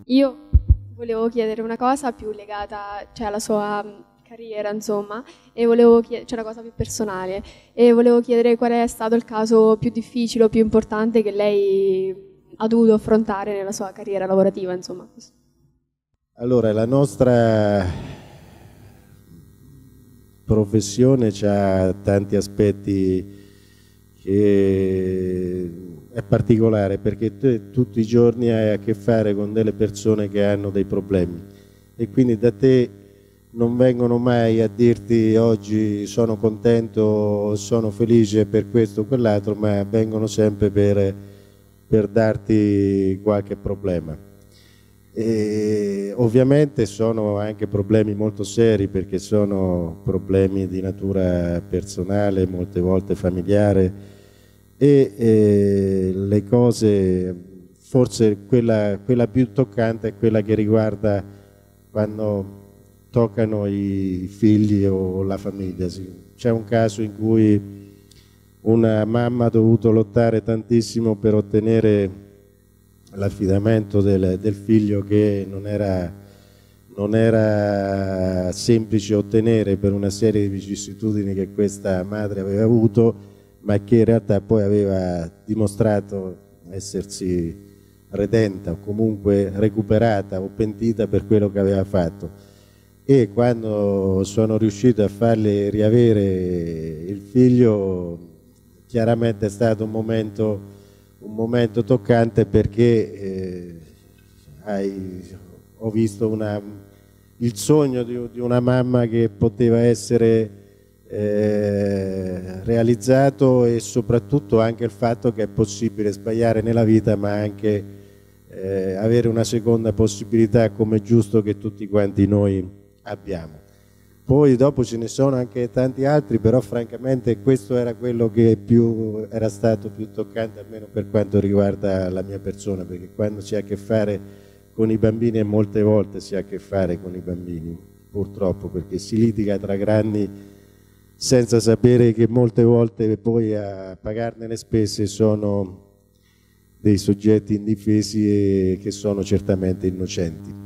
Io volevo chiedere una cosa più legata, cioè, alla sua carriera, insomma, e volevo chiedere, cioè una cosa più personale, e volevo chiedere qual è stato il caso più difficile o più importante che lei ha dovuto affrontare nella sua carriera lavorativa, insomma. Allora, la nostra professione ha tanti aspetti che è particolare perché te tutti i giorni hai a che fare con delle persone che hanno dei problemi e quindi da te non vengono mai a dirti oggi sono contento, sono felice per questo o quell'altro, ma vengono sempre per darti qualche problema. E ovviamente sono anche problemi molto seri perché sono problemi di natura personale, molte volte familiare e le cose, forse quella più toccante è quella che riguarda quando toccano i figli o la famiglia. C'è un caso in cui una mamma ha dovuto lottare tantissimo per ottenere l'affidamento del figlio che non era semplice ottenere per una serie di vicissitudini che questa madre aveva avuto, ma che in realtà poi aveva dimostrato essersi redenta o comunque recuperata o pentita per quello che aveva fatto. E quando sono riuscito a farle riavere il figlio, chiaramente è stato un momento toccante perché ho visto il sogno di una mamma che poteva essere realizzato e soprattutto anche il fatto che è possibile sbagliare nella vita ma anche avere una seconda possibilità come è giusto che tutti quanti noi abbiamo. Poi dopo ce ne sono anche tanti altri, però francamente questo era quello che era stato più toccante, almeno per quanto riguarda la mia persona, perché quando si ha a che fare con i bambini e molte volte si ha a che fare con i bambini, purtroppo, perché si litiga tra grandi senza sapere che molte volte poi a pagarne le spese sono dei soggetti indifesi e che sono certamente innocenti.